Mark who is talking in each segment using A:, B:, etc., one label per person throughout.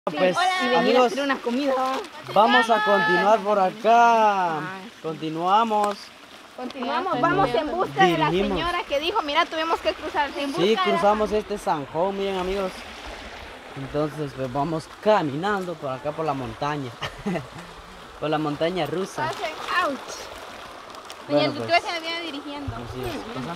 A: Pues
B: y
A: amigos,
B: a hacer una comida.
A: vamos a continuar por acá. Continuamos.
B: Continuamos, vamos en busca de la
A: Dirigimos.
B: señora que dijo, mira, tuvimos que cruzar. En busca
A: Sí,
B: de la-
A: cruzamos este zanjón, miren amigos. Entonces pues vamos caminando por acá por la montaña. Por la montaña rusa.
B: Ouch. Doña
A: Bueno,
B: Lucrecia
A: pues,
B: me viene dirigiendo.
A: así es. Pasa.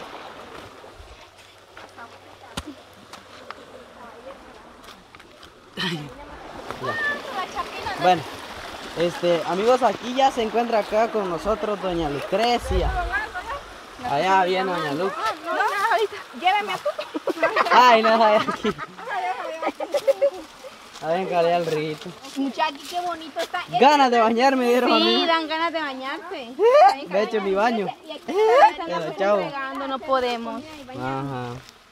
A: Ya. Bueno, amigos, aquí ya se encuentra acá con nosotros doña Lucrecia. Allá viene doña Lu.
B: No, ahorita. Lléveme a tú.
A: Ay, no, ay, aquí. A ver, calé al rito.
B: Muchachos, qué bonito está.
A: Ganas de bañarme dieron a
B: Sí,
A: mí.
B: dan ganas de bañarse.
A: Me he hecho mi baño.
B: Y aquí estamos
A: Pero, chao.
B: entregando, no podemos.
A: Ajá.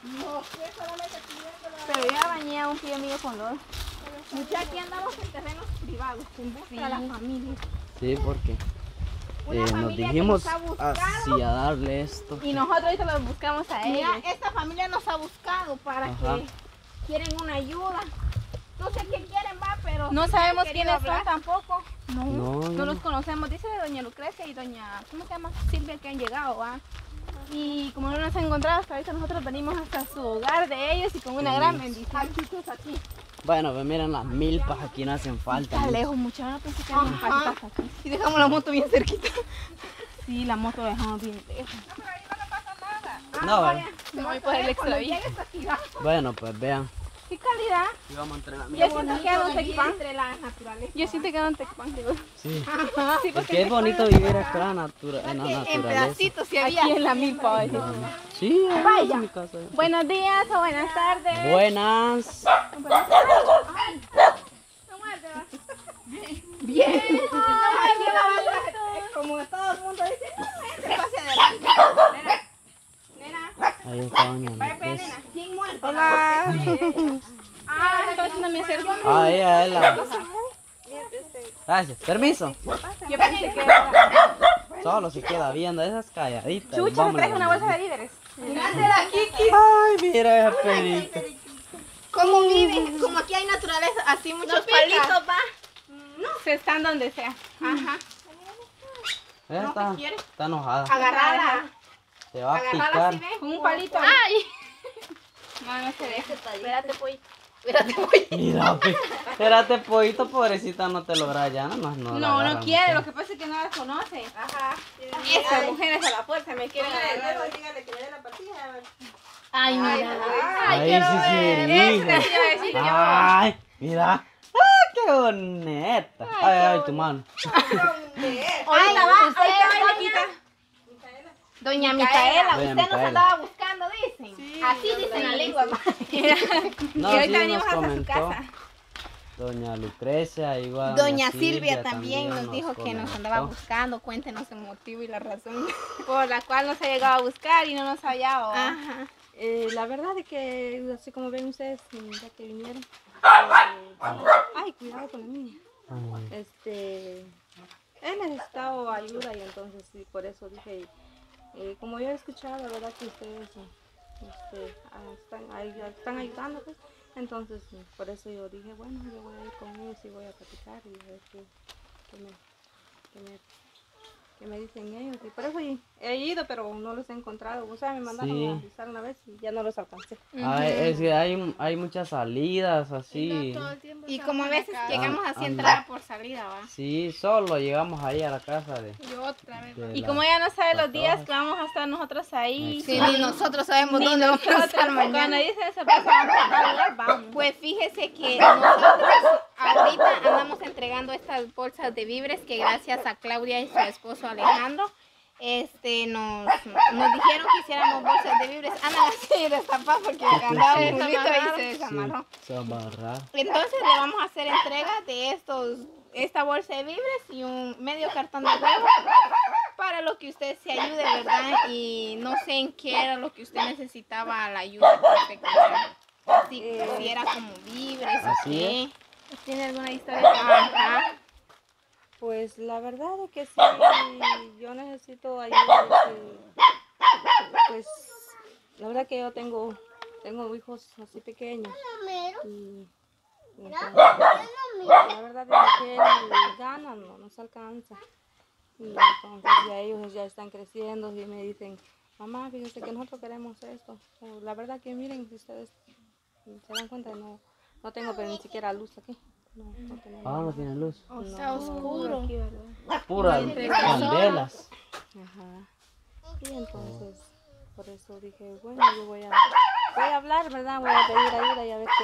B: Pero ya bañé a un tío mío con los. Muchachos, aquí andamos en terrenos privados, en busca de la familia.
A: Sí, porque
B: Una
A: nos
B: familia que
A: dijimos
B: nos ha buscado.
A: hacia darle esto.
B: Y nosotros ahorita los buscamos a ellos.
C: Mira, esta familia nos ha buscado para
A: Ajá.
C: que quieren una ayuda. No sé qué quieren, va, pero
B: No
C: sí
B: sabemos
C: han
B: quiénes
C: querido
B: son tampoco.
A: No,
B: No
A: no.
B: los conocemos. Dice doña Lucrecia y doña, ¿cómo se llama? Silvia, que han llegado, ¿va? Y como no nos han encontrado, hasta ahorita nosotros venimos hasta su hogar de ellos y con una gran bendición. Aquí.
A: Bueno, pues miren las milpas aquí no hacen falta.
B: Está
A: ¿no?
B: lejos, mucho. No pensé que había
C: Ajá.
B: pasitas aquí. Y dejamos la moto bien cerquita. Sí, la moto la dejamos bien lejos.
A: No, bueno.
B: Me voy por el extravío.
A: Bueno, pues vean.
B: ¿Qué calidad?
A: Y vamos a entrenar.
B: Yo siento que ando en Tecpan.
C: entre la naturaleza.
B: Yo siento que ando en Tecpan, digo.
A: Sí.
B: Sí,
A: Es que es bonito vivir acá en la
C: En
A: naturaleza.
C: pedacitos si había.
B: Aquí en la milpa.
A: Sí, ahí es mi casa.
B: Buenos días o buenas tardes.
A: Buenas.
C: Bien. Como todo el mundo dice, no, se pase adelante. Nena,
A: Ahí está doña
C: vaya,
A: Lucrecia.
C: nena, ¿quién muerto?
B: Hola. Ah, entonces no me acerco.
A: Ah, ella es la... Gracias. Permiso.
B: Yo pensé que era...
A: Solo se queda viendo esas calladitas.
B: Chucha, me
A: Vámonos.
B: traje una bolsa de víveres.
A: Ay, mira esa perita.
C: ¿Cómo viven? Como aquí hay naturaleza, así muchos palitos, va.
B: Se están donde sea.
C: Ajá.
A: Ella
C: No,
A: está,
C: ¿qué quiere?
A: está enojada.
C: Agarrada.
A: Te va a
C: Agarrada
A: picar.
C: así, ¿ves?
B: Con un palito.
C: ¡Ay!
B: No, no se deja.
C: Espérate, pues. Espérate, pues.
A: Mira, pues. Espérate, pollito, pobrecita, no te logra ya. No, la
B: No, no
A: agarra
B: quiere.
A: mucho.
B: Lo que pasa es que no las conoce.
C: Ajá.
B: Estas mujeres a la fuerza me quieren agarrar.
C: Dígale que le dé la patilla.
B: Ay, mira.
A: Ahí sí se dirige.
B: Eso te iba a decir yo.
A: Ay, mira. ¡Ah, qué bonita! Ay, ay, tu mano.
B: Ahorita va,
C: usted
B: ahorita
C: va y
B: va,
C: le quita.
B: Doña Micaela,
A: Doña
B: usted nos
A: Micaela.
B: andaba buscando, dicen.
C: Así dicen la lengua, ma.
A: No,
B: Y ahorita
A: sí
B: venimos
A: nos
B: hasta su
A: comentó.
B: casa.
A: Doña Lucrecia, igual.
C: Doña Silvia también nos dijo que nos
A: comentó.
C: andaba buscando. Cuéntenos el motivo y la razón.
B: Por la cual nos ha llegado a buscar y no nos ha hallado.
C: Ajá.
D: La verdad es que, así como ven ustedes, ya que vinieron, ay, cuidado con la niña.
A: Ay,
D: He necesitado ayuda y entonces sí, por eso dije, como yo he escuchado, la verdad que ustedes están ayudando, pues, entonces por eso yo dije, bueno, yo voy a ir con ellos y voy a platicar y a ver qué me dicen ellos. Y por eso he ido, pero no los he encontrado. O sea, me mandaron
A: Sí.
D: a avisar una vez y ya no los alcancé.
A: ay, es que hay muchas salidas así.
C: Y como a veces llegamos así a
A: Anda.
C: entrar por salida, va.
A: Sí, solo llegamos ahí a la casa de.
C: Y otra vez.
A: de
B: Y
A: la-
B: como ella no sabe los
A: Todas.
B: días que vamos a estar nosotros ahí.
C: Sí, ni nosotros sabemos
B: Ni
C: dónde vamos a
B: nosotros,
C: estar
B: cuando
C: mañana.
B: dicen se pasa a tal lugar, vamos.
C: Pues fíjese que nosotros ahorita andamos entregando estas bolsas de víveres que gracias a Claudia y su esposo Alejandro nos dijeron que hiciéramos bolsas de víveres. Andan así destapadas porque andaba un bulito y se desamarró.
A: Sí, se va a amarrar.
C: Entonces le vamos a hacer entrega de esta bolsa de víveres y un medio cartón de huevo para lo que usted se ayude, ¿verdad? Y no sé en qué era lo que usted necesitaba la ayuda que usted quería. Si era como víveres o
A: Así
C: qué.
B: ¿Tiene alguna historia?
C: Ajá.
D: Pues la verdad es que sí, yo necesito ayuda. Pues la verdad que yo tengo hijos así pequeños. Y Entonces, la verdad es que él gana, no nos alcanza. Y entonces ya ellos ya están creciendo y me dicen, mamá, fíjese que nosotros queremos esto. La verdad que miren, si ustedes se dan cuenta, no tengo pero ni siquiera luz aquí. No tenemos
A: Ah, no
D: nada.
A: tiene luz.
C: Está oscuro.
D: Aquí, ¿verdad?
A: Puras candelas.
D: Ajá. Y entonces, por eso dije, bueno, yo voy a hablar, ¿verdad? Voy a pedir ayuda y a ver qué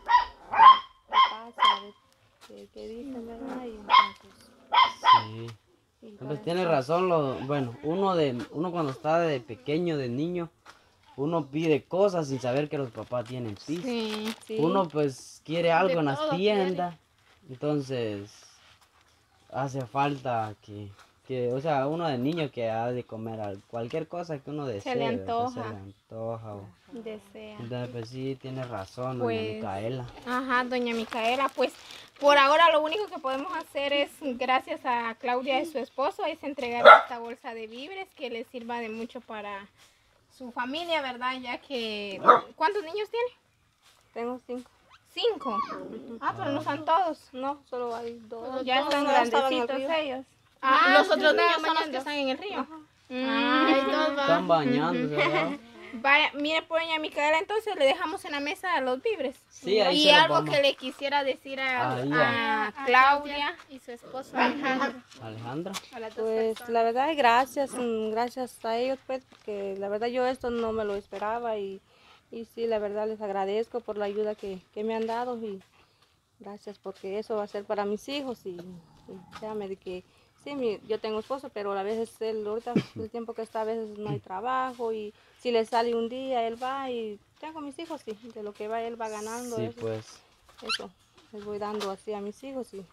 D: pasa, a ver qué dicen, ¿verdad? Y entonces,
A: Sí.
D: y
A: Entonces
D: para
A: tiene
D: eso-
A: razón, bueno, uno cuando está de pequeño, de niño, uno pide cosas sin saber que los papás tienen piso.
C: Sí.
D: Sí,
A: Uno pues quiere algo en las
C: todo
A: tiendas, entonces hace falta o sea, uno de niño que ha de comer cualquier cosa que uno desee,
C: le
A: ¿verdad?
C: antoja.
A: Se le antoja.
C: Desea.
A: Entonces pues sí, tiene razón, doña
C: Pues,
A: Micaela.
C: Ajá, doña Micaela, pues por ahora lo único que podemos hacer es, gracias a Claudia y su esposo, es entregar esta bolsa de víveres que les sirva de mucho para su familia, ¿verdad? Ya que, ¿cuántos niños tiene?
D: tengo 5.
C: 5. Ah, pero no son todos.
D: No, solo hay 2.
C: Ya están
D: estaban en el
C: grandecitos
D: río.
C: ellos. Los otros niños son los que
B: bañando.
C: están en el río.
A: Están bañándose, ¿verdad?
C: Vaya, mire, pues doña Micaela, entonces le dejamos en la mesa los víveres.
A: Sí, ahí
C: Y
A: se los
C: algo
A: vamos.
C: que le quisiera decir
A: Ahí,
C: a Claudia.
B: y su esposo Alejandro.
A: Alejandra.
B: A las dos
D: Pues
B: personas.
D: la verdad, gracias a ellos, pues, porque la verdad yo esto no me lo esperaba y sí, la verdad les agradezco por la ayuda que me han dado y gracias porque eso va a ser para mis hijos y créame de que sí, yo tengo esposo, pero a veces él, ahorita el tiempo que está, a veces no hay trabajo y si le sale un día, él va y tengo mis hijos, sí, de lo que va él va ganando,
A: Sí, pues.
D: eso les voy dando así a mis hijos y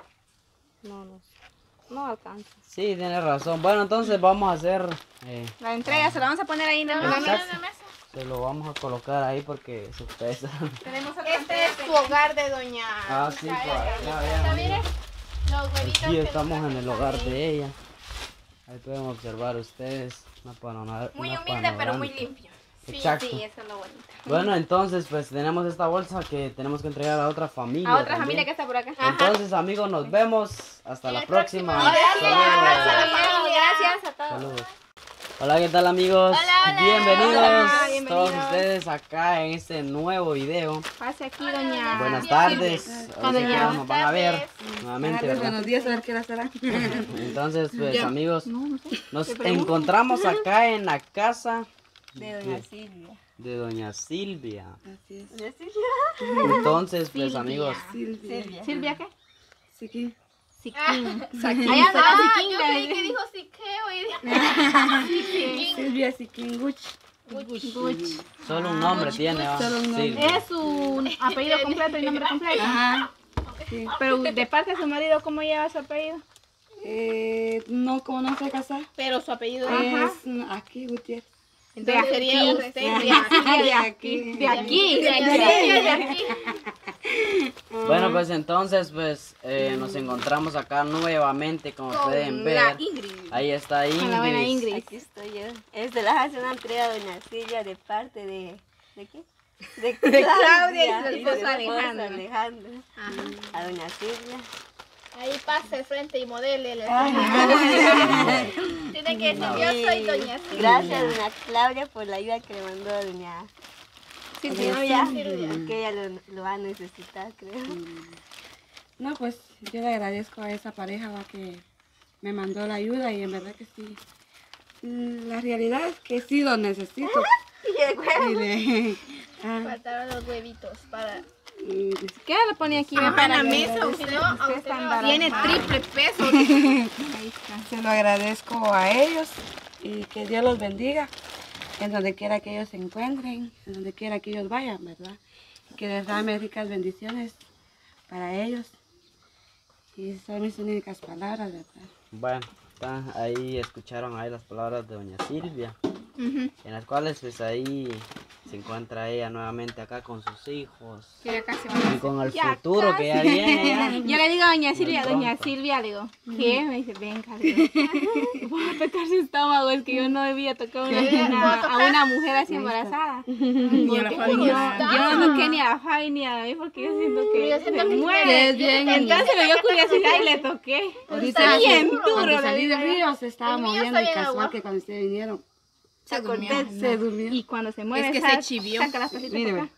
D: no alcanza.
A: Sí, tiene razón. Bueno, entonces vamos a hacer...
B: La entrega se la vamos a poner ahí en la
A: Exacto.
B: mesa.
A: Se lo vamos a colocar ahí porque se pesa.
B: Tenemos otra
C: Este es su hogar de doña
A: Ah, sí, pues, ya vean,
C: Mire,
A: amigos.
C: los huevitos
A: Aquí
C: que
A: estamos
C: nos
A: en el hogar de ella. Ahí pueden observar ustedes
C: muy humilde, pero muy limpio.
A: Exacto.
B: Sí, eso es lo bonito.
A: Bueno, entonces pues tenemos esta bolsa que tenemos que entregar a otra familia.
B: A otra
A: también.
B: familia que está por acá.
A: Entonces, amigos, nos vemos. Hasta la próxima.
B: Gracias a todos.
A: Saludos. Hola, ¿qué tal, amigos?
B: Hola.
A: Bienvenidos,
B: Hola, bienvenidos.
A: todos ustedes acá en este nuevo video.
C: Pase aquí, doña.
A: Buenas tardes.
C: Cuando
A: Ahorita
C: ya-
A: nos van a ver nuevamente, ¿verdad?
E: Buenos días, a ver qué hora será.
A: Entonces, pues, amigos, nos encontramos acá en la casa
E: De doña Silvia.
A: de doña Silvia.
E: Así es.
A: Entonces, pues, amigos,
E: Silvia.
B: ¿Silvia qué?
E: Sí, que-
B: Allá anda,
C: Yo creí que dijo siqueo y
E: Silvia Sikinguch.
A: solo un nombre tiene, ¿va?
E: Solo un nombre.
A: Silvia.
B: es su apellido completo y nombre completo.
E: Ajá. Sí.
B: Pero de parte de su marido, ¿cómo lleva su apellido?
E: No, como no se casa.
C: pero su apellido
E: Es aquí, Gutiérrez.
C: entonces sería usted
E: De aquí.
B: De aquí.
C: de aquí.
A: Bueno, pues entonces, pues, nos encontramos acá nuevamente, como pueden ver.
C: La Ingrid.
A: Ahí está
B: Con la buena
A: Ingrid.
B: Ingrid.
F: Aquí estoy yo. Este la hace una entrega a doña Silvia de parte de qué? De
C: Claudia y su
F: y
C: esposo Alejandro.
F: Alejandro. A doña Silvia.
C: Ahí pasa el frente y modele. Tiene que decir, yo soy doña Silvia.
F: Gracias a doña Claudia por la ayuda que le mandó a doña Silvia, que ella lo va a necesitar, creo.
E: No, pues yo le agradezco a esa pareja ¿va? Que me mandó la ayuda y en verdad que sí. La realidad es que sí lo necesito. Y le-
C: Faltaron los huevitos para...
B: ¿Qué le pone aquí?
C: Ajá, en la mesa, usted tiene triple peso.
E: Se lo agradezco a ellos y que Dios los bendiga en donde quiera que ellos se encuentren, en donde quiera que ellos vayan, ¿verdad? Que les dame ricas bendiciones para ellos. Y son mis únicas palabras, ¿verdad?
A: Bueno, ahí escucharon ahí las palabras de doña Silvia, en las cuales pues ahí se encuentra ella nuevamente acá con sus hijos.
C: Que ya casi
A: Y con el futuro que ya viene. Ya.
C: Yo le digo a doña Silvia,
A: Muy
C: doña
A: pronto.
C: Silvia, le digo, ¿qué? Me dice, venga, le digo, voy a tocar su estómago, es que yo no debía tocar a una mujer así embarazada.
B: Ni a la familia.
C: Yo no toqué ni a la Fabi ni a mí porque yo siento que
B: Yo siento
C: se
B: que
C: muere.
E: es bien.
C: Entonces me dio curiosidad y le toqué.
E: Ahorita
C: bien
E: cuando
C: duro, la
E: salí del
C: vida.
E: río se estaba
B: El mío
E: moviendo
B: está
E: y
B: bien
E: casual
B: agua.
E: que cuando ustedes vinieron
C: Se durmió.
E: se durmió.
C: Y cuando se mueve,
B: Es que se chivió.
C: saca las patitas
E: Míreme.
C: acá.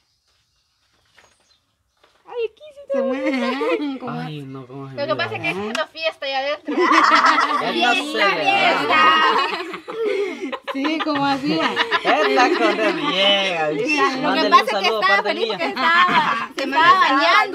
C: Ay, aquí sí
E: Se mueve.
A: Ay, no, cómo se
B: Lo que pasa es que es una fiesta allá adentro.
A: Ya no sé, ¿verdad?
E: Sí, como hacía.
A: Esta cosa bien.
C: Lo que
A: Mándale un
C: pasa es que
A: saludo
C: estaba
A: aparte
C: feliz
A: mía.
C: porque se estaba bañando.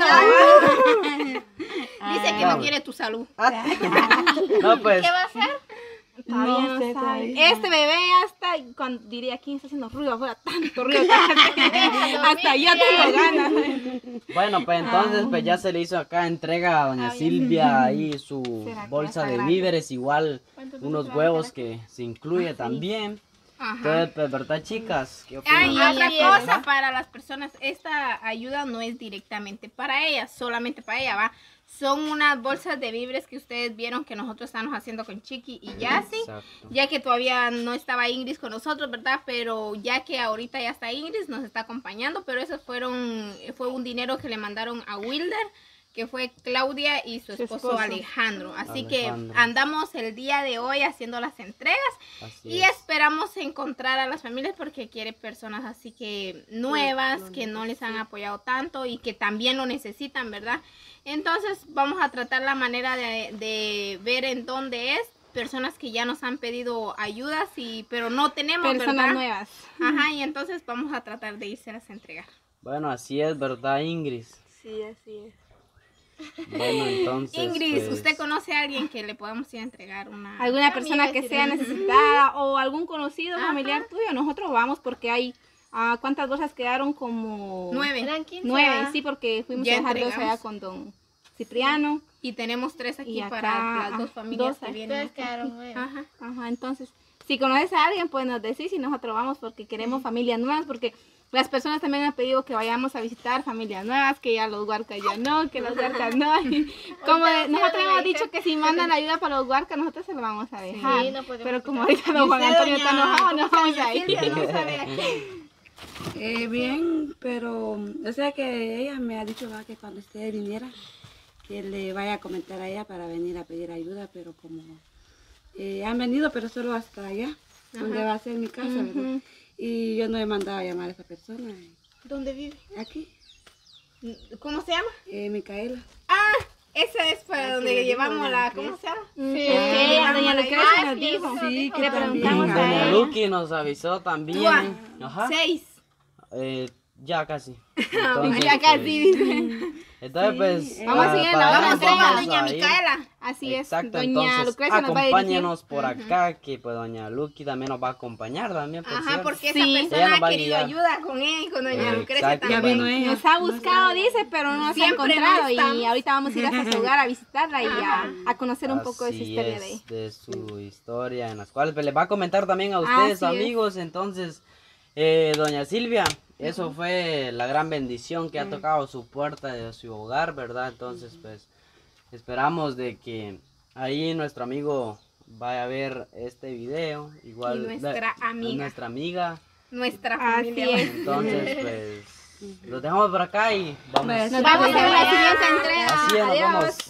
B: Dice que no quiere tu salud.
A: No, pues.
B: ¿Qué va a hacer?
C: Todavía no
E: sé,
C: sabe.
E: todavía.
C: Este bebé hasta, cuando diría, ¿quién está haciendo ruido afuera? Tanto ruido que hace. Hasta yo tengo ganas.
A: Bueno, pues entonces pues ya se le hizo acá entrega a doña Silvia ahí su
C: ¿Será que
A: bolsa
C: está
A: de
C: grande?
A: víveres, igual unos huevos que se incluye también. Entonces, pues, ¿verdad, chicas? ¿Qué opinan?
C: Ay, y
B: Así
C: otra
B: es.
C: cosa para las personas, esta ayuda no es directamente para ellas, solamente para ella, ¿va? Son unas bolsas de víveres que ustedes vieron que nosotros estamos haciendo con Chiqui y Yassi,
A: Exacto.
C: ya que todavía no estaba Ingrid con nosotros, ¿verdad? Pero ya que ahorita ya está Ingrid, nos está acompañando, pero eso fue un dinero que le mandaron a Wilder, que fue Claudia y su esposo Alejandro. Así
A: Alejandro.
C: que andamos el día de hoy haciendo las entregas.
A: Así
C: Y
A: es.
C: esperamos encontrar a las familias porque quiere personas así que nuevas, que no les han apoyado tanto y que también lo necesitan, ¿verdad? Entonces vamos a tratar la manera de ver en dónde es. Personas que ya nos han pedido ayudas, pero no tenemos,
B: Personas
C: ¿verdad?
B: nuevas.
C: Ajá, y entonces vamos a tratar de irse a entregar.
A: Bueno, así es, ¿verdad, Ingrid?
F: Sí, así es.
A: Bueno, entonces.
C: Ingrid,
A: pues,
C: ¿usted conoce a alguien que le podamos ir a entregar una...
B: Alguna persona que sea necesitada o algún conocido familiar tuyo, nosotros vamos porque hay, ¿cuántas bolsas quedaron? Como
C: 9.
B: Eran 15. 9, sí, porque fuimos
C: Ya
B: a dejar 2
C: entregamos.
B: allá con don Cipriano.
C: Y tenemos 3 aquí
B: Y acá,
C: para las 2 familias
B: dos
C: que
B: aquí.
C: vienen.
B: quedaron 9.
C: Ajá.
B: Ajá, entonces, si conoces a alguien, pues nos decís y nosotros vamos porque queremos familias nuevas, porque las personas también han pedido que vayamos a visitar familias nuevas, que ya los huarcas ya no, que los huarcas no. Y como nosotros hemos dicho que si mandan ayuda para los huarcas, nosotros se lo vamos a dejar.
F: Sí, no podemos
B: pero como
F: quitar.
B: ahorita don Juan Antonio está enojado, no vamos a ir.
E: Bien, pero o sea que ella me ha dicho que cuando usted viniera, que le vaya a comentar a ella para venir a pedir ayuda, pero como han venido, pero solo hasta allá, donde va a ser mi casa, ¿verdad? Y yo no he mandado a llamar a esa persona.
C: ¿Dónde vive?
E: Aquí,
C: ¿Cómo se llama?
E: Micaela.
C: Ah, esa es para
E: Aquí
C: donde
E: le dijo
C: llevamos
E: la
C: la... ¿Cómo se llama?
B: Sí, ella, doña Lucrecia nos dijo.
E: Sí, que
B: le
E: también.
B: preguntamos a
A: Doña
B: ella.
A: Lucky nos avisó también. Ajá.
C: 6.
A: Ya casi.
B: Ya casi, dice.
A: Entonces, pues.
B: Vamos a seguir en la
A: para
B: otra
C: Vamos a
B: entrega,
C: ir a doña
A: ahí.
C: Micaela.
B: Así es,
A: Exacto,
B: doña
A: entonces
B: Lucrecia nos va a dirigir.
A: acompáñenos por acá, que pues doña Lucky también nos va a acompañar también, por
C: Ajá,
A: cierto.
C: porque
B: Sí.
C: esa
A: Ella nos
C: persona
A: va
C: ha
A: a
C: querido
A: guiar.
C: ayuda con él y con doña Lucrecia
A: Exacto.
E: Ya
C: también.
E: vino ella.
B: Nos ha buscado, dice, pero no nos ha
C: Siempre
B: encontrado
C: no
B: y
C: estamos.
B: ahorita vamos a ir hasta su hogar a visitarla y a conocer un poco de su
A: Así
B: historia
A: es,
B: de ella.
A: de su historia, en las cuales pues, les va a comentar también a ustedes,
B: Así es.
A: amigos. Entonces, doña Silvia, eso fue la gran bendición que ha tocado su puerta de su hogar, ¿verdad? Entonces, pues, esperamos de que ahí nuestro amigo vaya a ver este video. Igual,
C: Y nuestra amiga.
A: nuestra amiga.
C: Nuestra
B: Así
C: familia.
B: es.
A: Entonces, pues, los dejamos por acá y vamos.
E: Pues,
B: Nos vamos a ver la
C: Vamos.
B: siguiente entrega.
A: Así es, nos
B: Adiós.
A: vamos.